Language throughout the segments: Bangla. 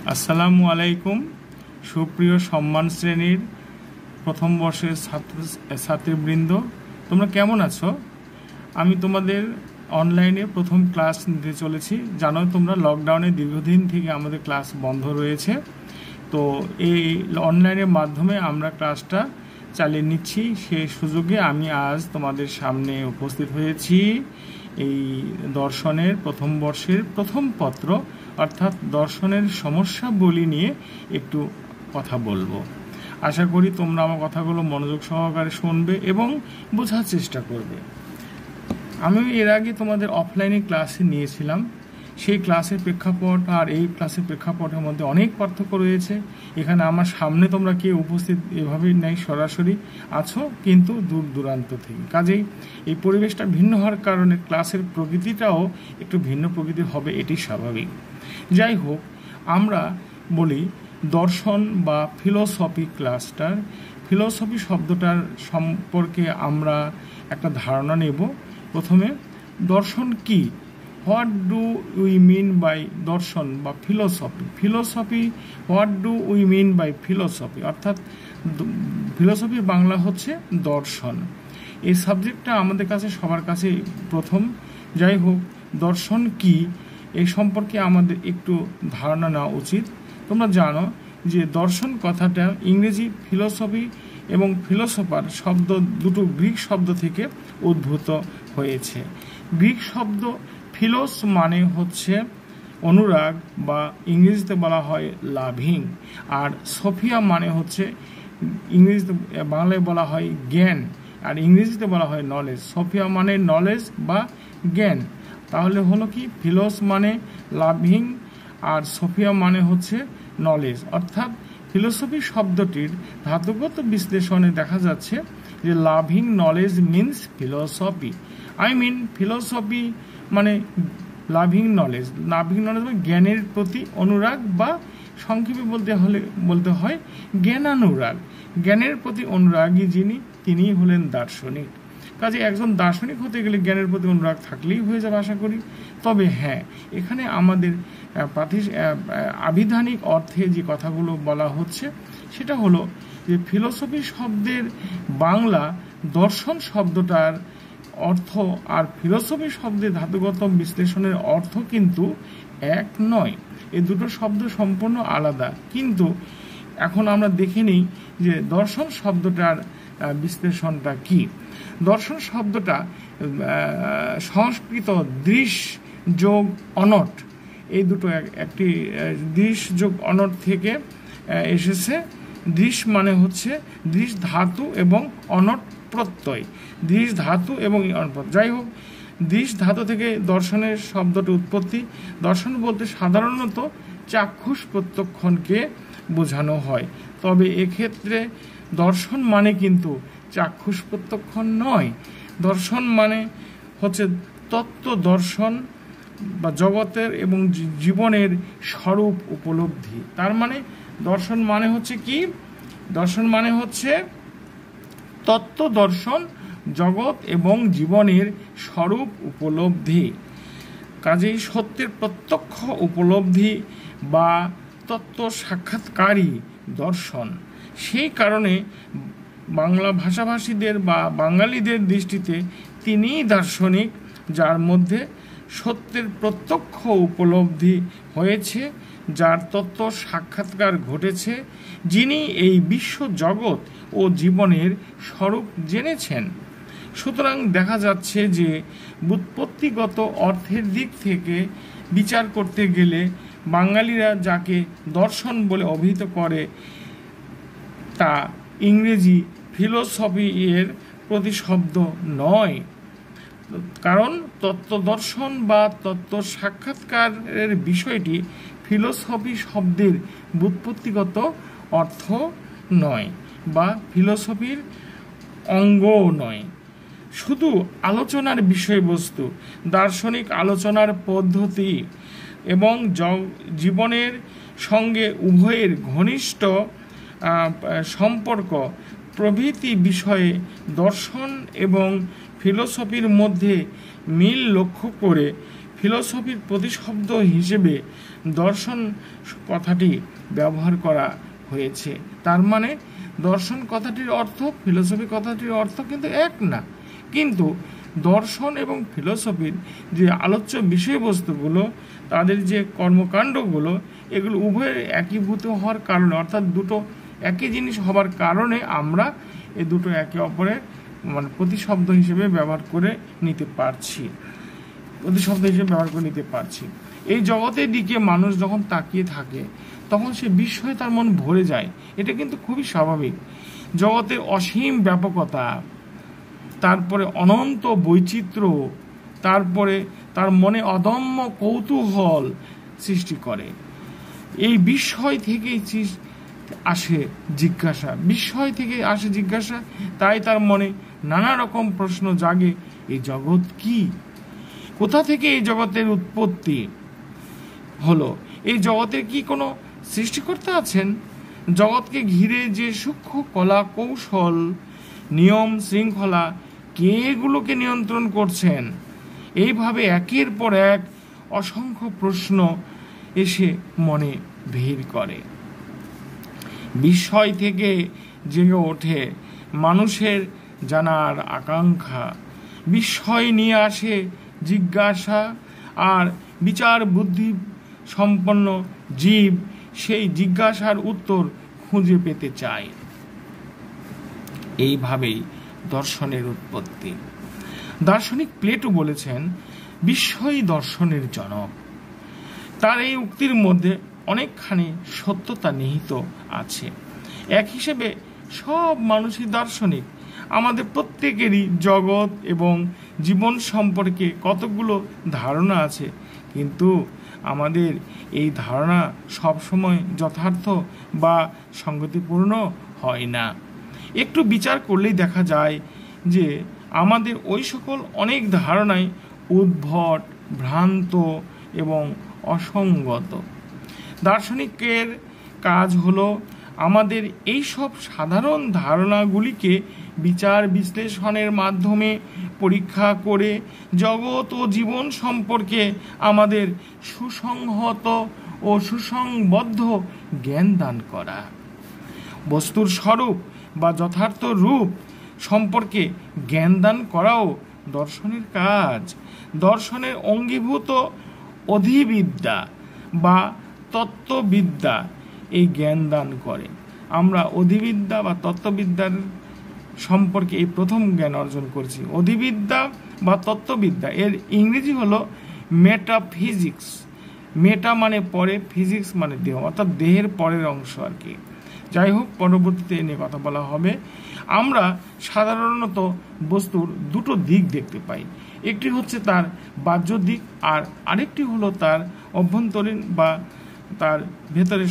আসসালামু আলাইকুম। সুপ্রিয় সম্মান শ্রেণীর প্রথম বর্ষের ছাত্রবৃন্দ, তোমরা কেমন আছো? আমি তোমাদের অনলাইনে প্রথম ক্লাস নিতে চলেছি। জানো তোমরা লকডাউনে দীর্ঘদিন থেকে আমাদের ক্লাস বন্ধ রয়েছে, তো এই অনলাইনের মাধ্যমে আমরা ক্লাসটা চালিয়ে নিচ্ছি। সেই সুযোগে আমি আজ তোমাদের সামনে উপস্থিত হয়েছি এই দর্শনের প্রথম বর্ষের প্রথম পত্র অর্থাৎ দর্শনের সমস্যাবলী নিয়ে একটু কথা বলবো। আশা করি তোমরা আমার কথাগুলো মনোযোগ সহকারে শুনবে এবং বোঝার চেষ্টা করবে। আমি এর আগে তোমাদের অফলাইনে ক্লাসে নিয়েছিলাম, সেই ক্লাসের প্রেক্ষাপট আর এই ক্লাসের প্রেক্ষাপটের মধ্যে অনেক পার্থক্য রয়েছে। এখানে আমার সামনে তোমরা কেউ উপস্থিত এভাবেই নেই, সরাসরি আছো কিন্তু দূর দূরান্ত থেকে, কাজেই এই পরিবেশটা ভিন্ন হওয়ার কারণে ক্লাসের প্রকৃতিটাও একটু ভিন্ন প্রকৃতির হবে, এটি স্বাভাবিক। যাই হোক, আমরা বলি দর্শন বা ফিলোসফি ক্লাসটার ফিলোসফি শব্দটার সম্পর্কে আমরা একটা ধারণা নেব। প্রথমে দর্শন কি, what do we mean by দর্শন বা philosophy what do we mean by philosophy, অর্থাৎ ফিলোসফির বাংলা হচ্ছে দর্শন। এই সাবজেক্টটা আমাদের কাছে সবার কাছে প্রথম। যাই হোক, দর্শন কি এই সম্পর্কে আমাদের একটু ধারণা নেওয়া উচিত। তোমরা জানো যে দর্শন কথাটা ইংরেজি ফিলোসফি এবং ফিলোসোফার শব্দ দুটো গ্রিক শব্দ থেকে উদ্ভূত হয়েছে। গ্রিক শব্দ ফিলোস মানে হচ্ছে অনুরাগ বা ইংরেজিতে বলা হয় লাভিং, আর সোফিয়া মানে হচ্ছে ইংরেজিতে বাংলায় বলা হয় জ্ঞান, আর ইংরেজিতে বলা হয় নলেজ। সোফিয়া মানে নলেজ বা জ্ঞান। তাহলে হলো কি, ফিলোস মানে লাভিং আর সোফিয়া মানে হচ্ছে নলেজ। অর্থাৎ ফিলোসফি শব্দটির ধাতুগত বিশ্লেষণে দেখা যাচ্ছে যে loving knowledge means philosophy. Philosophy মানে লাভিং নলেজ মানে জ্ঞানের প্রতি অনুরাগ, বা সংক্ষেপে বলতে হয় জ্ঞানানুরাগ। জ্ঞানের প্রতি অনুরাগী যিনি, তিনিই হলেন দার্শনিক। কাজে একজন দার্শনিক হতে গেলে জ্ঞানের প্রতি অনুরাগ থাকলেই হয়ে যাবে আশা করি। তবে হ্যাঁ, এখানে আমাদের আবিধানিক অর্থে যে কথাগুলো বলা হচ্ছে সেটা হলো যে ফিলোসফি শব্দের বাংলা দর্শন শব্দটার অর্থ আর ফিলোসফি শব্দের ধাতুগত বিশ্লেষণের অর্থ কিন্তু এক নয়। এই দুটো শব্দ সম্পূর্ণ আলাদা। কিন্তু এখন আমরা দেখে নিই যে দর্শন শব্দটার বিশ্লেষণটা কি। দর্শন শব্দটা সংস্কৃত দৃশ যোগ অনট, এই দুটো একটি দৃশ যোগ অনট থেকে এসেছে। দৃশ মানে হচ্ছে দৃশ ধাতু এবং অনট প্রত্যয়, দৃশ ধাতু এবং অনট। যাই হোক, দৃশ ধাতু থেকে দর্শনের শব্দটি উৎপত্তি। দর্শন বলতে সাধারণত চাক্ষুষ প্রত্যক্ষণকে বোঝানো হয়, তবে এক্ষেত্রে দর্শন মানে কিন্তু চাক্ষুষ প্রত্যক্ষণ নয়। দর্শন মানে হচ্ছে তত্ত্ব দর্শন বা জগতের এবং জীবনের স্বরূপ উপলব্ধি। তার মানে দর্শন মানে হচ্ছে কি, দর্শন মানে হচ্ছে তত্ত্ব দর্শন, জগৎ এবং জীবনের স্বরূপ উপলব্ধি। কাজেই সত্যের প্রত্যক্ষ উপলব্ধি বা তত্ত্ব সাক্ষাৎকারী দর্শন। সেই কারণে বাংলা ভাষাভাষীদের বা বাঙালিদের দৃষ্টিতে তিনিই দার্শনিক, যার মধ্যে সত্যের প্রত্যক্ষ উপলব্ধি হয়েছে, যার তত্ত্ব সাক্ষাৎকার ঘটেছে, যিনি এই বিশ্ব জগৎ ও জীবনের স্বরূপ জেনেছেন। সুতরাং দেখা যাচ্ছে যে ব্যুৎপত্তিগত অর্থের দিক থেকে বিচার করতে গেলে বাঙালিরা যাকে দর্শন বলে অভিহিত করে তা ইংরেজি ফিলোসফি এর প্রতিশব্দ নয়। কারণ তত্ত্বদর্শন বা তত্ত্ব সাক্ষাৎকারের বিষয়টি ফিলোসফি শব্দের ব্যুৎপত্তিগত অর্থ নয় বা ফিলোসফির অঙ্গও নয়, শুধু আলোচনার বিষয়বস্তু, দার্শনিক আলোচনার পদ্ধতি এবং জীবনের সঙ্গে উভয়ের ঘনিষ্ঠ সম্পর্ক প্রভৃতি বিষয়ে দর্শন এবং ফিলোসফির মধ্যে মিল লক্ষ্য করে ফিলোসফির প্রতিশব্দ হিসেবে দর্শন কথাটি ব্যবহার করা হয়েছে। তার মানে দর্শন কথাটির অর্থ, ফিলোসফি কথাটির অর্থ কিন্তু এক না। কিন্তু দর্শন এবং ফিলোসফির যে আলোচ্য বিষয়বস্তুগুলো, তাদের যে কর্মকাণ্ডগুলো, এগুলো উভয়ের একীভূত হওয়ার কারণে, অর্থাৎ দুটো একই জিনিস হবার কারণে আমরা এই দুটো একে অপরের মানে প্রতিশব্দ হিসেবে ব্যবহার করে নিতে পারছি, এই জগতের দিকে মানুষ যখন তাকিয়ে থাকে তখন সে বিস্ময়ে তার মন ভরে যায়। এটা কিন্তু খুবই স্বাভাবিক। জগতের অসীম ব্যাপকতা, তারপরে অনন্ত বৈচিত্র্য, তারপরে তার মনে অদম্য কৌতূহল সৃষ্টি করে। এই বিস্ময় থেকেই আসে জিজ্ঞাসা, তাই তার মনে নানা রকম প্রশ্ন জাগে। এই জগৎ কি? কোথা থেকে এই জগতের উৎপত্তি হলো? এই জগতের কি কোনো সৃষ্টিকর্তা আছেন? জগৎকে ঘিরে যে সূক্ষ্ম কলা কৌশল, নিয়ম শৃঙ্খলা, কে এগুলোকে নিয়ন্ত্রণ করছেন? এইভাবে একের পর এক অসংখ্য প্রশ্ন এসে মনে ভিড় করে। বিস্ময় থেকে জেগে ওঠে মানুষের জানার আকাঙ্ক্ষা। বিস্ময় নিয়ে আসে জিজ্ঞাসা, আর বিচার বুদ্ধি সম্পন্ন জীব সেই জিজ্ঞাসার উত্তর খুঁজে পেতে চায়। এইভাবেই দর্শনের উৎপত্তি। দার্শনিক প্লেটো বলেছেন, বিস্ময়ই দর্শনের জনক। তার এই উক্তির মধ্যে অনেকখানি সত্যতা নিহিত আছে। এক হিসেবে সব মানুষই দার্শনিক। আমাদের প্রত্যেকেরই জগৎ এবং জীবন সম্পর্কে কতগুলো ধারণা আছে, কিন্তু আমাদের এই ধারণা সবসময় যথার্থ বা সঙ্গতিপূর্ণ হয় না। একটু বিচার করলেই দেখা যায় যে আমাদের ওই সকল অনেক ধারণাই উদ্ভট, ভ্রান্ত এবং অসঙ্গত। দার্শনিকের কাজ হলো আমাদের এই সব সাধারণ ধারণাগুলিকে বিচার বিশ্লেষণের মাধ্যমে পরীক্ষা করে জগৎ ও জীবন সম্পর্কে আমাদের সুসংহত ও সুসংবদ্ধ জ্ঞান দান করা। বস্তুর স্বরূপ বা যথার্থ রূপ সম্পর্কে জ্ঞান দান করাও দর্শনের কাজ। দর্শনের অঙ্গীভূত অধিবিদ্যা বা তত্ত্ববিদ্যা এই জ্ঞান দান করে। আমরা অধিবিদ্যা বা তত্ত্ববিদ্যার সম্পর্কে এই প্রথম জ্ঞান অর্জন করছি। অধিবিদ্যা বা তত্ত্ববিদ্যা এর ইংরেজি হলো মেটাফিজিক্স। মেটা মানে পরে, ফিজিক্স মানে দেহ, অর্থাৎ দেহের পরের অংশ আর কি। যাই হোক, পরবর্তীতে এ নিয়ে কথা বলা হবে। আমরা সাধারণত বস্তুর দুটো দিক দেখতে পাই। একটি হচ্ছে তার বাহ্য দিক, আর আরেকটি হলো তার অভ্যন্তরীণ বা তার ভেতরে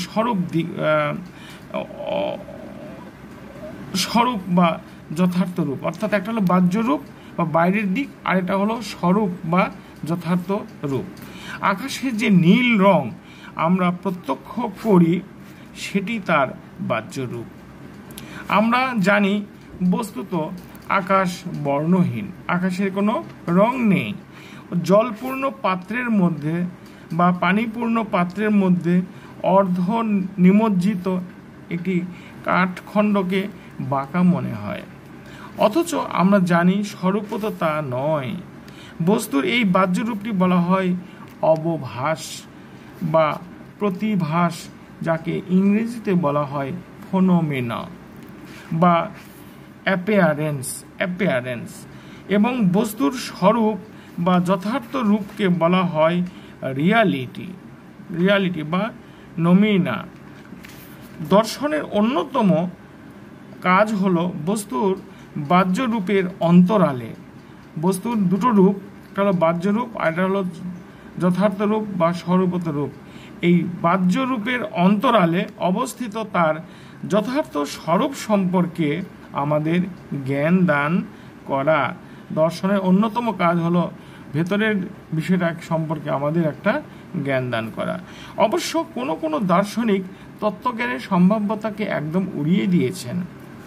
স্বরূপ বা যথার্থ রূপ। অর্থাৎ একটা হলো বাহ্য রূপ বা বাইরের দিক, আর এটা হলো স্বরূপ বা যথার্থ রূপ। আকাশের যে নীল রং আমরা প্রত্যক্ষ করি সেটি তার বাহ্য রূপ। আমরা জানি বস্তুত আকাশ বর্ণহীন, আকাশের কোনো রং নেই। জলপূর্ণ পাত্রের মধ্যে বা পানিপূর্ণ পাত্রের মধ্যে অর্ধ নিমজ্জিত একটি কাঠখণ্ডকে বাঁকা মনে হয়, অথচ আমরা জানি স্বরূপত তা নয়। বস্তুর এই বাহ্য রূপটি বলা হয় অবভাস বা প্রতিভাস, যাকে ইংরেজিতে বলা হয় ফোনোমেনা বা অ্যাপিয়ারেন্স, এবং বস্তুর স্বরূপ বা যথার্থ রূপকে বলা হয় রিয়ালিটি বা নমিনা। দর্শনের অন্যতম কাজ হলো বস্তুর বাহ্য রূপের অন্তরালে, বস্তুর দুটো রূপ, একটা হলো বাহ্য রূপ আর একটা হলো যথার্থ রূপ বা স্বরূপত রূপ, এই বাহ্য রূপের অন্তরালে অবস্থিত তার যথার্থ স্বরূপ সম্পর্কে আমাদের জ্ঞান দান করা। দর্শনের অন্যতম কাজ হলো ভেতরের বিষয়টা সম্পর্কে আমাদের একটা জ্ঞান দান করা। অবশ্য কোনো দার্শনিক তত্ত্বজ্ঞানের সম্ভাব্যতাকে একদম উড়িয়ে দিয়েছেন,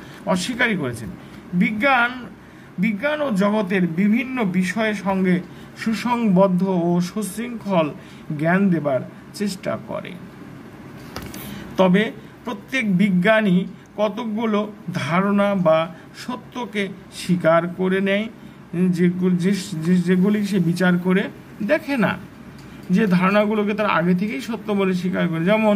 অস্বীকারই করেছেন। বিজ্ঞান ও জগতের বিভিন্ন বিষয়ের সঙ্গে সুসংবদ্ধ ও সুশৃঙ্খল জ্ঞান দেবার চেষ্টা করে। তবে প্রত্যেক বিজ্ঞানী কতকগুলো ধারণা বা সত্যকে স্বীকার করে নেয়, যেগুলি সে বিচার করে দেখে না। যে ধারণাগুলোকে তার আগে থেকেই সত্য বলে স্বীকার করে, যেমন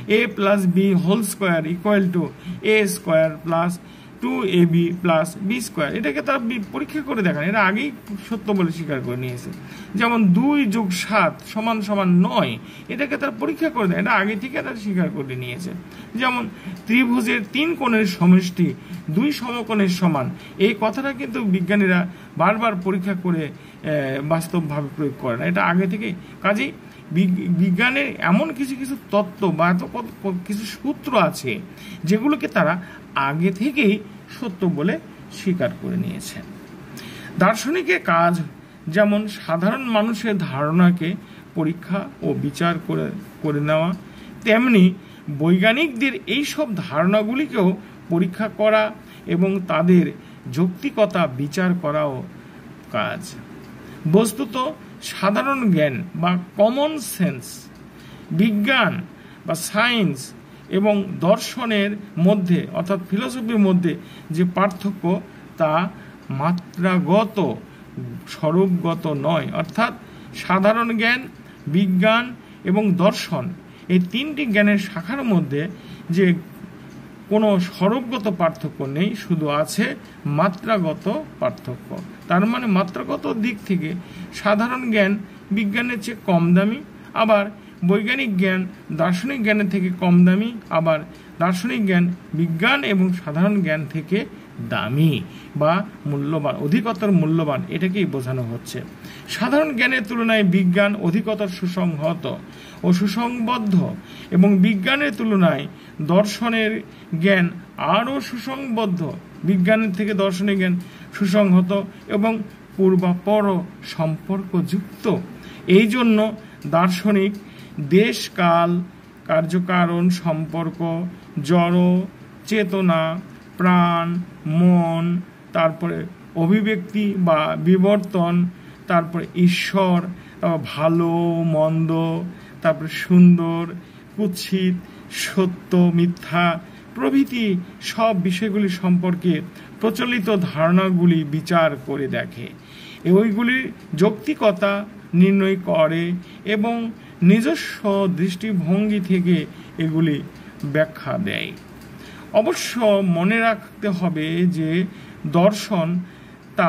a+b² = a² + 2ab + b², এটাকে তারা পরীক্ষা করে দেখান, এটা আগেই সত্য বলে স্বীকার করে নিয়েছে। যেমন 2 + 7 = 9, এটাকে তারা পরীক্ষা করে দেয়, এটা আগে থেকে তারা স্বীকার করে নিয়েছে। যেমন ত্রিভুজের 3 কোণের সমষ্টি 2 সমকোণের সমান, এই কথাটা কিন্তু বিজ্ঞানীরা বারবার পরীক্ষা করে বাস্তবভাবে প্রয়োগ করে না, এটা আগে থেকে। কাজেই বিজ্ঞানের এমন কিছু কিছু তত্ত্ব বা কিছু সূত্র আছে যেগুলোকে তারা আগে থেকেই সত্য বলে স্বীকার করে নিয়েছে। দার্শনিকের কাজ যেমন সাধারণ মানুষের ধারণাকে পরীক্ষা ও বিচার করে নেওয়া, তেমনি বৈজ্ঞানিকদের এই সব ধারণাগুলিকেও পরীক্ষা করা এবং তাদের যৌক্তিকতা বিচার করাও কাজ। বস্তুত সাধারণ জ্ঞান বা কমন সেন্স, বিজ্ঞান বা সায়েন্স এবং দর্শনের মধ্যে অর্থাৎ ফিলসফির মধ্যে যে পার্থক্য তা মাত্রাগত, স্বরূপগত নয়। অর্থাৎ সাধারণ জ্ঞান, বিজ্ঞান এবং দর্শন, এই 3টি জ্ঞানের শাখার মধ্যে যে কোনো স্বরূপগত পার্থক্য নেই, শুধু আছে মাত্রাগত পার্থক্য। তার মানে মাত্রাগত দিক থেকে সাধারণ জ্ঞান বিজ্ঞানের চেয়ে কম দামি, আবার বৈজ্ঞানিক জ্ঞান দার্শনিক জ্ঞানের থেকে কম দামি, আবার দার্শনিক জ্ঞান বিজ্ঞান এবং সাধারণ জ্ঞান থেকে দামি বা মূল্যবান, অধিকতর মূল্যবান, এটাকেই বোঝানো হচ্ছে। সাধারণ জ্ঞানের তুলনায় বিজ্ঞান অধিকতর সুসংহত ও সুসংবদ্ধ, এবং বিজ্ঞানের তুলনায় দর্শনের জ্ঞান আরও সুসংবদ্ধ। বিজ্ঞানের থেকে দর্শনের জ্ঞান সুসংহত এবং পূর্বাপর সম্পর্কযুক্ত। এই জন্য দার্শনিক দেশ, কাল, কার্যকারণ, সম্পর্ক, জড়, চেতনা, প্রাণ, মন, তারপরে অভিব্যক্তি বা বিবর্তন, তারপরে ঈশ্বর, তারপর ভালো মন্দ, তারপরে সুন্দর, কুৎসিত, সত্য, মিথ্যা প্রভৃতি সব বিষয়গুলি সম্পর্কে প্রচলিত ধারণাগুলি বিচার করে দেখে, ওইগুলির যৌক্তিকতা নির্ণয় করে এবং নিজস্ব দৃষ্টিভঙ্গি থেকে এগুলি ব্যাখ্যা দেয়। অবশ্য মনে রাখতে হবে যে দর্শন, তা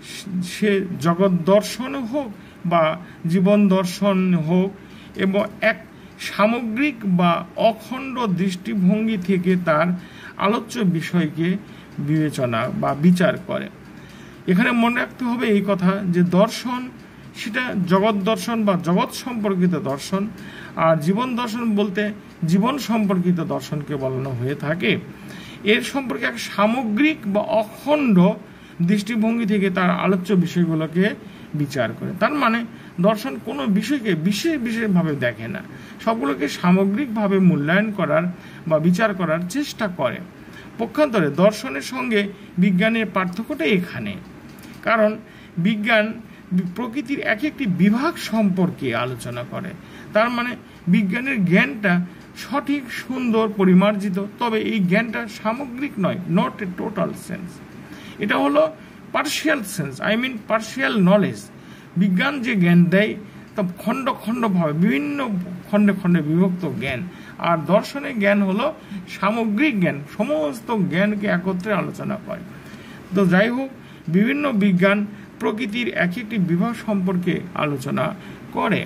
সে জগৎ দর্শন হোক বা জীবন দর্শন হোক, এবং এক সামগ্রিক বা অখণ্ড দৃষ্টিভঙ্গি থেকে তার আলোচ্য বিষয়কে বিবেচনা বা বিচার করে। এখানে মনে রাখতে হবে এই কথা যে দর্শন সেটা জগৎ দর্শন বা জগৎ সম্পর্কিত দর্শন, আর জীবন দর্শন বলতে জীবন সম্পর্কিত দর্শনকে বলানো হয়ে থাকে। এর সম্পর্কে এক সামগ্রিক বা অখণ্ড দৃষ্টিভঙ্গি থেকে তার আলোচ্য বিষয়গুলোকে বিচার করে। তার মানে দর্শন কোনো বিষয়কে বিশেষভাবে দেখে না, সবগুলোকে সামগ্রিকভাবে মূল্যায়ন করার বা বিচার করার চেষ্টা করে। পক্ষান্তরে দর্শনের সঙ্গে বিজ্ঞানের পার্থক্যটা এখানে, কারণ বিজ্ঞান প্রকৃতির এক একটি বিভাগ সম্পর্কে আলোচনা করে। তার মানে বিজ্ঞানের জ্ঞানটা সঠিক, সুন্দর, পরিমার্জিত, তবে এই জ্ঞানটা সামগ্রিক নয়, নট এ টোটাল সেন্স। এটা হলো পার্শিয়াল সেন্স, পার্শিয়াল নলেজ। বিজ্ঞান যে জ্ঞান দেয় তা খণ্ড খণ্ডভাবে বিভিন্ন খণ্ডে খণ্ডে বিভক্ত জ্ঞান, আর দর্শনের জ্ঞান হলো সামগ্রিক জ্ঞান, সমস্ত জ্ঞানকে একত্রে আলোচনা করে। তো যাই হোক, বিভিন্ন বিজ্ঞান প্রকৃতির এক একটি বিভাগ সম্পর্কে আলোচনা করে।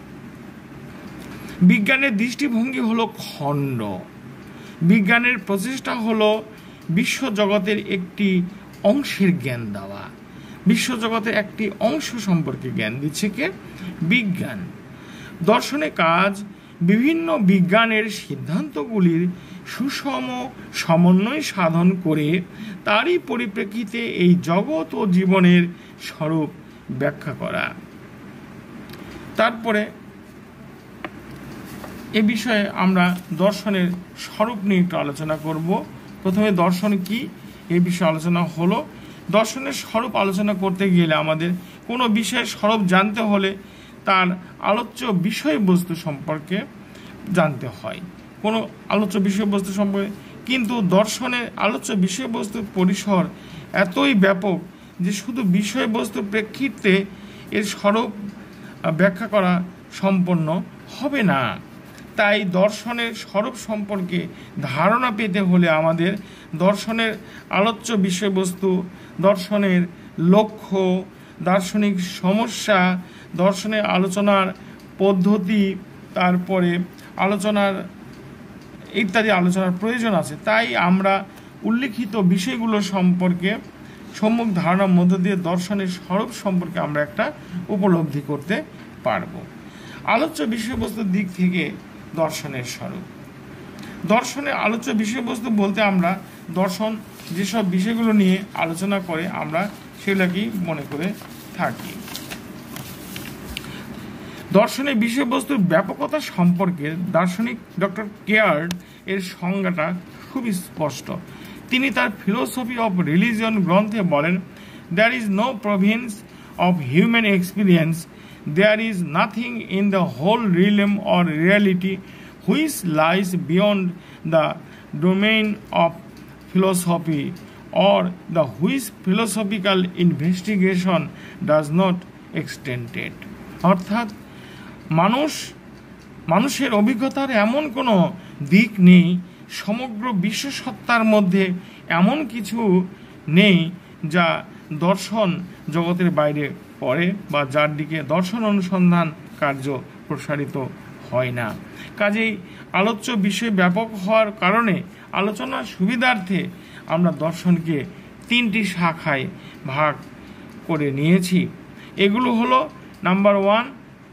বিজ্ঞানের দৃষ্টিভঙ্গি হলো খণ্ড। বিজ্ঞানের প্রচেষ্টা হলো বিশ্বজগতের একটি অংশের জ্ঞান দেওয়া। বিশ্বজগতের একটি অংশ সম্পর্কে জ্ঞান দিচ্ছে কে? বিজ্ঞান। দর্শনের কাজ বিভিন্ন বিজ্ঞানের সিদ্ধান্তগুলির সুষম সমন্বয় সাধন করে তারই পরিপ্রেক্ষিতে এই জগৎ ও জীবনের স্বরূপ ব্যাখ্যা করা। তারপরে এ বিষয়ে আমরা দর্শনের স্বরূপ নিয়ে একটু আলোচনা করব। প্রথমে দর্শন কি এই বিষয়ে আলোচনা হলো। দর্শনের স্বরূপ আলোচনা করতে গেলে আমাদের কোনো বিষয়ের স্বরূপ জানতে হলে তার আলোচ্য বিষয়বস্তু সম্পর্কে জানতে হয়, কোনো আলোচ্য বিষয়বস্তু সম্পর্কে। কিন্তু দর্শনের আলোচ্য বিষয়বস্তুর পরিসর এতই ব্যাপক যে শুধু বিষয়বস্তুর প্রেক্ষিতে এর স্বরূপ ব্যাখ্যা করা সম্পন্ন হবে না। তাই দর্শনের স্বরূপ সম্পর্কে ধারণা পেতে হলে আমাদের দর্শনের আলোচ্য বিষয়বস্তু, দর্শনের লক্ষ্য, দার্শনিক সমস্যা, দর্শনের আলোচনার পদ্ধতি, তারপরে আলোচনার ইত্যাদি আলোচনার প্রয়োজন আছে। তাই আমরা উল্লিখিত বিষয়গুলো সম্পর্কে সম্যক ধারণার মধ্য দিয়ে দর্শনের স্বরূপ সম্পর্কে আমরা একটা উপলব্ধি করতে পারব। আলোচ্য বিষয়বস্তুর দিক থেকে দর্শনের স্বরূপ, দর্শনের আলোচ্য বিষয়বস্তু বলতে আমরা দর্শন যেসব বিষয়গুলো নিয়ে আলোচনা করে আমরা সেগুলোকেই মনে করে থাকি। দর্শনের বিষয়বস্তুর ব্যাপকতা সম্পর্কে দার্শনিক ডক্টর কেয়ার্ড এর সংজ্ঞাটা খুবই স্পষ্ট। তিনি তার ফিলোসফি অফ রিলিজিয়ন গ্রন্থে বলেন, there is no province of human experience, there is nothing in the whole realm or reality which lies beyond the domain of philosophy, or the which philosophical investigation does not extend it. অর্থাৎ মানুষের অভিজ্ঞতার এমন কোনো দিক নেই, সমগ্র বিশ্বসত্তার মধ্যে এমন কিছু নেই যা দর্শন জগতের বাইরে পড়ে বা যার দিকে দর্শন অনুসন্ধান কার্য প্রসারিত হয় না। কাজেই আলোচ্য বিষয় ব্যাপক হওয়ার কারণে আলোচনার সুবিধার্থে আমরা দর্শনকে 3টি শাখায় ভাগ করে নিয়েছি। এগুলো হলো নাম্বার 1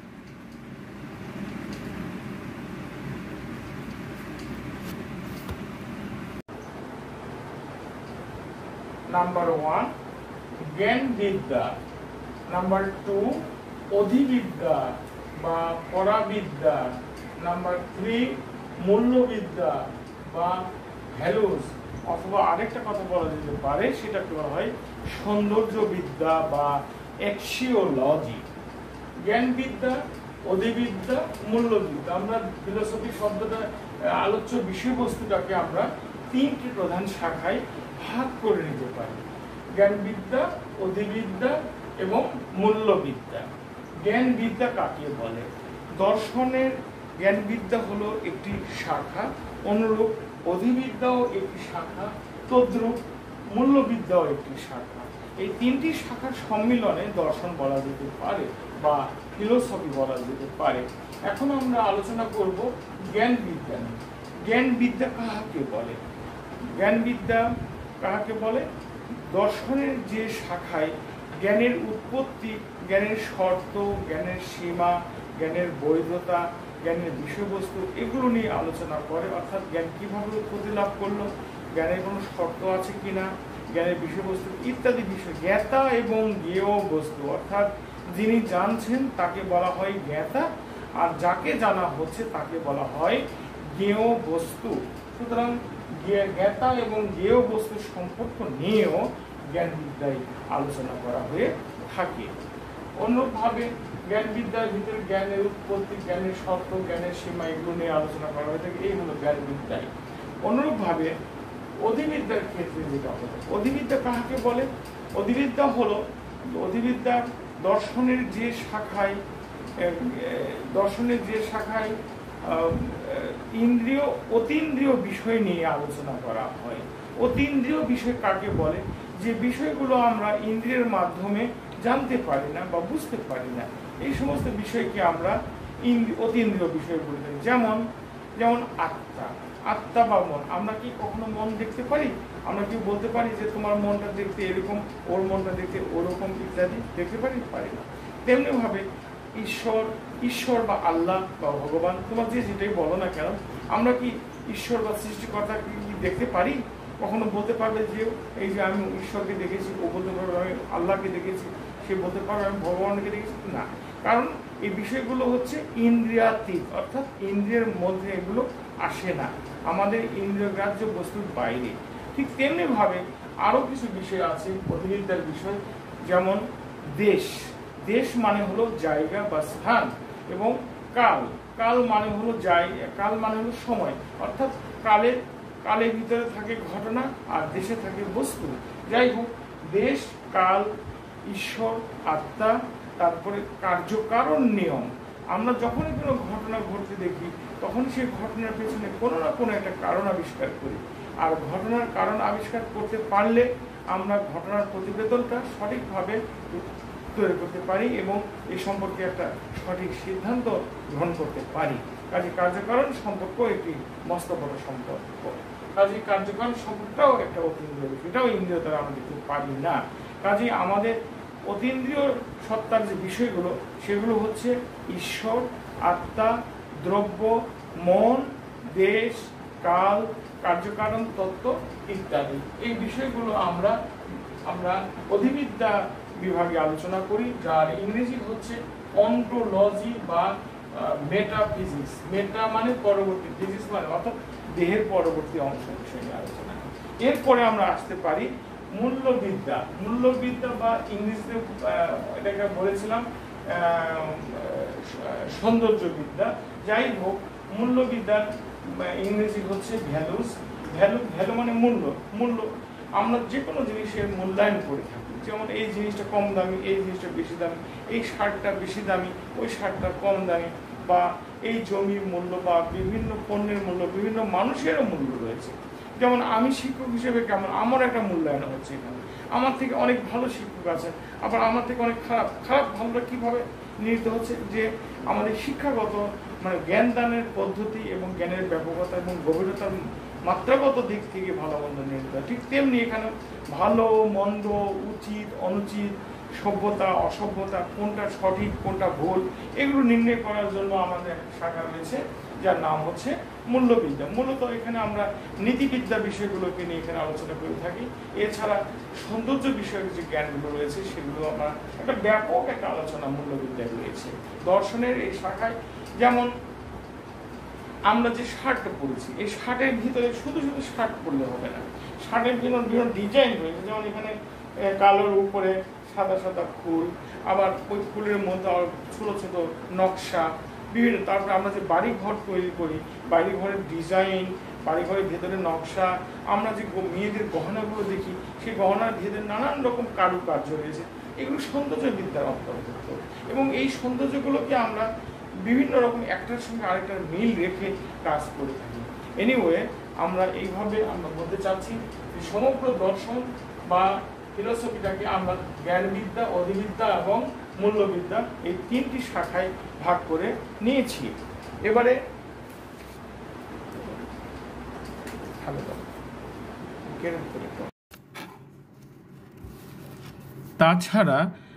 জ্ঞান বিদ্যা, নাম্বার 2 অধিবিদ্যা বা পরাবিদ্যা, নাম্বার 3 মূল্যবিদ্যা বা ভ্যালুস, অথবা আরেকটা কথা বলা যেতে পারে সেটাকে বলা হয় সৌন্দর্যবিদ্যা বা এক্সিওলজি। জ্ঞানবিদ্যা, অধিবিদ্যা, মূল্যবিদ্যা, আমরা ফিলোসফি শব্দটা আলোচ্য বিষয়বস্তুটাকে আমরা 3টি প্রধান শাখায় ভাগ করে নিতে পারি, জ্ঞানবিদ্যা, অধিবিদ্যা এবং মূল্যবিদ্যা। জ্ঞানবিদ্যা কাকে বলে? দর্শনের জ্ঞানবিদ্যা হলো একটি শাখা, অনুরূপ অধিবিদ্যাও একটি শাখা, তদ্রূপ মূল্যবিদ্যাও একটি শাখা। এই 3টি শাখার সম্মিলনে দর্শন বলা যেতে পারে বা ফিলোসফি বলা যেতে পারে। এখন আমরা আলোচনা করব জ্ঞানবিদ্যা নিয়ে। জ্ঞানবিদ্যা কাকে বলে? জ্ঞানবিদ্যা কাকে বলে? দর্শনের যে শাখায় জ্ঞানের উৎপত্তি, জ্ঞানের শর্ত, জ্ঞানের সীমা, জ্ঞানের বৈধতা, জ্ঞানের বিষয়বস্তু এগুলো নিয়ে আলোচনা করে। অর্থাৎ জ্ঞান কিভাবে উৎপত্তি লাভ করলো, জ্ঞানের কোনো শর্ত আছে কিনা, জ্ঞানের বিষয়বস্তু ইত্যাদি বিষয়। জ্ঞাতা এবং জ্ঞেয় বস্তু, অর্থাৎ যিনি জানছেন তাকে বলা হয় জ্ঞাতা, আর যাকে জানা হচ্ছে তাকে বলা হয় জ্ঞেয় বস্তু। সুতরাং জ্ঞাতা এবং জ্ঞেয় বস্তুর সম্পর্ক নিয়েও জ্ঞানবিদ্যায় আলোচনা করা হয়ে থাকে। অন্যভাবে জ্ঞানবিদ্যার ভিতরে জ্ঞানের উৎপত্তি, জ্ঞানের শর্ত, জ্ঞানের সীমা এগুলো নিয়ে আলোচনা করা হয়ে থাকে। এই হলো জ্ঞানবিদ্যায়। অনুরূপভাবে অধিবিদ্যার ক্ষেত্রে যেটা হলো, অধিবিদ্যা কাকে বলে? অধিবিদ্যা হলো দর্শনের যে শাখায় ইন্দ্রিয় অতীন্দ্রিয় বিষয় নিয়ে আলোচনা করা হয়। অতীন্দ্রিয় বিষয় কাকে বলে? যে বিষয়গুলো আমরা ইন্দ্রিয়ের মাধ্যমে জানতে পারি না বা বুঝতে পারি না, এই সমস্ত বিষয়কে আমরা অতীন্দ্রিয় বিষয় বলে থাকি। যেমন আত্মা বা মন। আমরা কি কখনো মন দেখতে পারি? আমরা কি বলতে পারি যে তোমার মনটা দেখতে এরকম, ওর মনটা দেখতে ওরকম ইত্যাদি দেখতে পারি না? তেমনি ভাবে ঈশ্বর বা আল্লাহ বা ভগবান, তোমার যেটাই বলো না কেন, আমরা কি ঈশ্বর বা সৃষ্টিকর্তা কি দেখতে পারি? কখনো বলতে পারবে যে এই যে আমি ঈশ্বরকে দেখেছি, ও বলতে পারবে আমি আল্লাহকে দেখেছি, সে বলতে পারবে আমি ভগবানকে দেখেছি? না, কারণ এই বিষয়গুলো হচ্ছে ইন্দ্রিয়াতীত, অর্থাৎ ইন্দ্রিয়ের মধ্যে এগুলো আসে না, আমাদের ইন্দ্রিয়গ্রাহ্য বস্তুর বাইরে। ঠিক তেমনি ভাবে আরো কিছু বিষয় আছে অধিবিদ্যার বিষয়, যেমন দেশ। দেশ মানে হলো জায়গা বা স্থান, এবং কাল, কাল মানে হলো কাল মানে হলো সময়, অর্থাৎ কালের ভিতরে থাকে ঘটনা আর দেশে থাকে বস্তু। যাই হোক, দেশ, কাল, ঈশ্বর, আত্মা, তারপরে কার্যকারণ নিয়ম। আমরা যখনই কোনো ঘটনা ঘটতে দেখি তখন সেই ঘটনার পেছনে কোনো না কোনো একটা কারণ আবিষ্কার করি, আর ঘটনার কারণ আবিষ্কার করতে পারলে আমরা ঘটনার প্রতিবেদনটা সঠিকভাবে তৈরি করতে পারি এবং এই সম্পর্কে একটা সঠিক সিদ্ধান্ত গ্রহণ করতে পারি। কাজে কার্যকারণ সম্পর্ক একটি মস্ত বড় সম্পর্ক। কাজে কার্যকারণ সম্পর্কটাও একটা অতীন্দ্রিয় বিষয়, এটাও ইন্দ্রিয় দ্বারা আমরা দেখতে পারি না। কাজে আমাদের অতীন্দ্রিয় সত্তার যে বিষয়গুলো সেগুলো হচ্ছে ঈশ্বর, আত্মা, দ্রব্য, মন, দেশ, কাল, কার্যকারণ তত্ত্ব ইত্যাদি। এই বিষয়গুলো আমরা অধিবিদ্যা বিভাগে আলোচনা করি, যার ইংরেজি হচ্ছে অন্টোলজি বা মেটাফিজিক্স। মেটা মানে পরবর্তী, ফিজিক্স মানে অর্থাৎ দেহের পরবর্তী অংশ বিষয় নিয়ে আলোচনা। এরপরে আমরা আসতে পারি মূল্যবিদ্যা। মূল্যবিদ্যা বা ইংরেজিতে এটাকে বলেছিলাম সৌন্দর্যবিদ্যা। যাই হোক, মূল্যবিদ্যার ইংরেজি হচ্ছে ভ্যালুস। ভ্যালু মানে মূল্য। আমরা যে কোনো জিনিসের মূল্যায়ন করে থাকি, যেমন এই জিনিসটা কম দামি, এই জিনিসটা বেশি দামি, এই শার্টটা বেশি দামি, ওই শার্টটা কম দামি, বা এই জমির মূল্য বা বিভিন্ন পণ্যের মূল্য, বিভিন্ন মানুষেরও মূল্য রয়েছে। যেমন আমি শিক্ষক হিসেবে কেমন, আমার একটা মূল্যায়ন হচ্ছে এখানে। আমার থেকে অনেক ভালো শিক্ষক আছেন, আবার আমার থেকে অনেক খারাপ ভালোটা কীভাবে নিহিত হচ্ছে, যে আমাদের শিক্ষাগত মানে জ্ঞান দানের পদ্ধতি এবং জ্ঞানের ব্যাপকতা এবং গভীরতার মাত্রাগত দিক থেকে ভালো মন্দ নির্ণয় হয়। ঠিক তেমনি এখানে ভালো মন্দ, উচিত অনুচিত, সভ্যতা অসভ্যতা, কোনটা সঠিক কোনটা ভুল, এগুলো নির্ণয় করার জন্য আমাদের একটা শাখা রয়েছে যার নাম হচ্ছে মূল্যবিদ্যা। মূলত এখানে আমরা নীতিবিদ্যা বিষয়গুলোকে নিয়ে এখানে আলোচনা করে থাকি। এছাড়া সৌন্দর্য বিষয়ক যে জ্ঞানগুলো রয়েছে সেগুলো আমরা একটা ব্যাপক একটা আলোচনা মূল্যবিদ্যায় রয়েছে। দর্শনের এই শাখায় যেমন আমরা যে শার্টটা পরেছি, এই শার্টের ভিতরে শুধু শার্ট পরলে হবে না, শার্টের বিভিন্ন ডিজাইন রয়েছে। যেমন এখানে কালোর উপরে সাদা সাদা ফুল, আবার ওই ফুলের মধ্যে ছোট ছোট নকশা বিভিন্ন। তারপরে আমরা যে বাড়িঘর তৈরি করি, বাড়িঘরের ডিজাইন, বাড়িঘরের ভেতরে নকশা, আমরা যে মেয়েদের গহনাগুলো দেখি সেই গহনার ভেতরে নানান রকম কারুকার্য রয়েছে, এগুলো সৌন্দর্যবিদ্যার অন্তর্ভুক্ত। এবং এই সৌন্দর্যগুলোকে আমরা বিভিন্ন রকম একটার সঙ্গে আরেকটার মিল রেখে কাজ করে থাকি। এনিওয়ে, আমরা এইভাবে আমরা বলতে চাচ্ছি যে সমগ্র দর্শন বা ফিলোসফিটাকে আমরা জ্ঞানবিদ্যা, অধিবিদ্যা এবং মূল্যবিদ্যা এই তিনটি শাখায় ভাগ করে নিয়েছি। এবারে তাছাড়া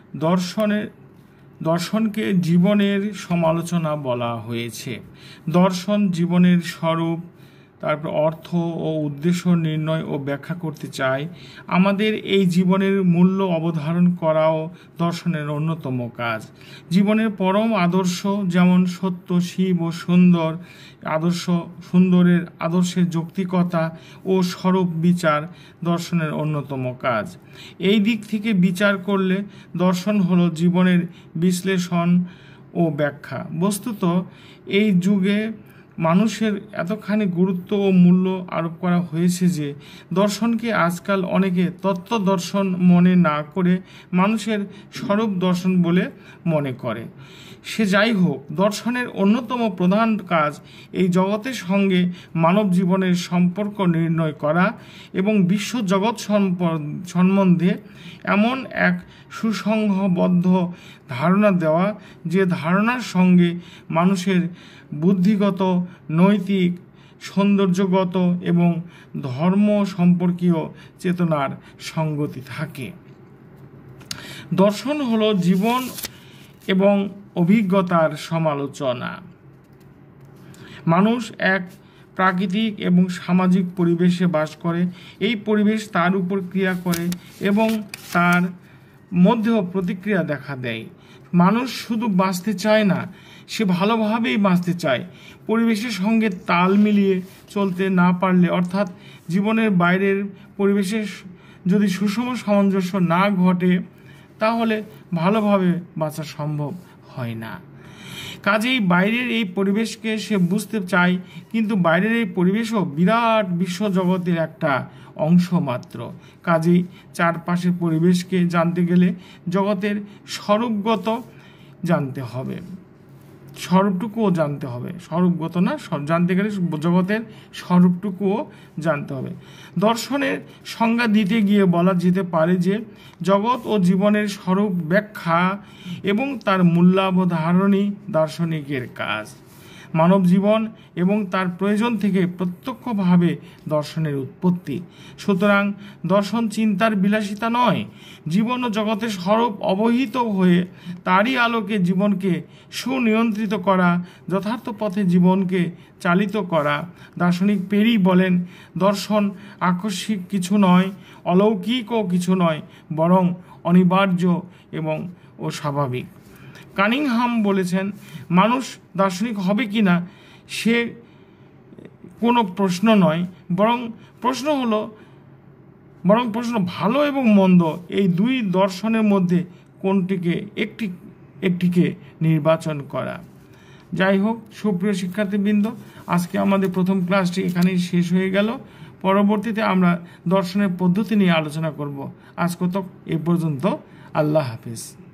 দর্শনকে জীবনের সমালোচনা বলা হয়েছে। দর্শন জীবনের স্বরূপ, তারপর অর্থ ও উদ্দেশ্য নির্ণয় ও ব্যাখ্যা করতে চায়। আমাদের এই জীবনের মূল্য অবধারণ করাও দর্শনের অন্যতম কাজ। জীবনের পরম আদর্শ যেমন সত্য, শিব ও সুন্দরের আদর্শের যৌক্তিকতা ও স্বরূপ বিচার দর্শনের অন্যতম কাজ। এই দিক থেকে বিচার করলে দর্শন হলো জীবনের বিশ্লেষণ ও ব্যাখ্যা। বস্তুত এই যুগে মানুষের এতখানি গুরুত্ব ও মূল্য আরোপ করা হয়েছে যে দর্শনকে আজকাল অনেকে তত্ত্ব দর্শন মনে না করে মানুষের স্বরূপ দর্শন বলে মনে করে। সে যাই হোক, দর্শনের অন্যতম প্রধান কাজ এই জগতের সঙ্গে মানব জীবনের সম্পর্ক নির্ণয় করা এবং বিশ্ব জগৎ সম্বন্ধে এমন এক সুসংহবদ্ধ ধারণা দেওয়া যে ধারণার সঙ্গে মানুষের বুদ্ধিগত, নৈতিক, সৌন্দর্যগত এবং ধর্ম সম্পর্কীয় চেতনার সঙ্গতি থাকে। দর্শন হলো জীবন এবং অভিজ্ঞতার সমালোচনা। মানুষ এক প্রাকৃতিক এবং সামাজিক পরিবেশে বাস করে। এই পরিবেশ তার উপর ক্রিয়া করে এবং তার মধ্যেও প্রতিক্রিয়া দেখা দেয়। মানুষ শুধু বাঁচতে চায় না, সে ভালোভাবেই বাঁচতে চায়। পরিবেশের সঙ্গে তাল মিলিয়ে চলতে না পারলে, অর্থাৎ জীবনের বাইরের পরিবেশের যদি সুষম সামঞ্জস্য না ঘটে, তাহলে ভালোভাবে বাঁচা সম্ভব হয় না। কাজেই বাইরের এই পরিবেশকে সে বুঝতে চায়, কিন্তু বাইরের এই পরিবেশও বিরাট বিশ্বজগতের একটা অংশ মাত্র। কাজেই চারপাশের পরিবেশকে জানতে গেলে জগতের স্বরূপগত জানতে হবে, স্বরূপটুকুও জানতে হবে, স্বরূপগত না, জানতে গেলে জগতের স্বরূপটুকুও জানতে হবে। দর্শনের সংজ্ঞা দিতে গিয়ে বলা যেতে পারে যে জগৎ ও জীবনের স্বরূপ ব্যাখ্যা এবং তার মূল্যাবধারণই দার্শনিকের কাজ। মানব জীবন এবং তার প্রয়োজন থেকে প্রত্যক্ষভাবে দর্শনের উৎপত্তি। সুতরাং দর্শন চিন্তার বিলাসিতা নয়, জীবন ও জগতের স্বরূপ অবহিত হয়ে তারই আলোকে জীবনকে সুনিয়ন্ত্রিত করা, যথার্থ পথে জীবনকে চালিত করা। দার্শনিক পেরি বলেন, দর্শন আকস্মিক কিছু নয়, অলৌকিকও কিছু নয়, বরং অনিবার্য এবং স্বাভাবিক। কানিংহাম বলেছেন, মানুষ দার্শনিক হবে কি না সে কোনো প্রশ্ন নয়, বরং প্রশ্ন ভালো এবং মন্দ এই দুই দর্শনের মধ্যে কোনটিকে একটিকে নির্বাচন করা। যাই হোক, সুপ্রিয় শিক্ষার্থীবৃন্দ, আজকে আমাদের প্রথম ক্লাসটি এখানেই শেষ হয়ে গেল। পরবর্তীতে আমরা দর্শনের পদ্ধতি নিয়ে আলোচনা করব। আজ কত এ পর্যন্ত। আল্লাহ হাফিজ।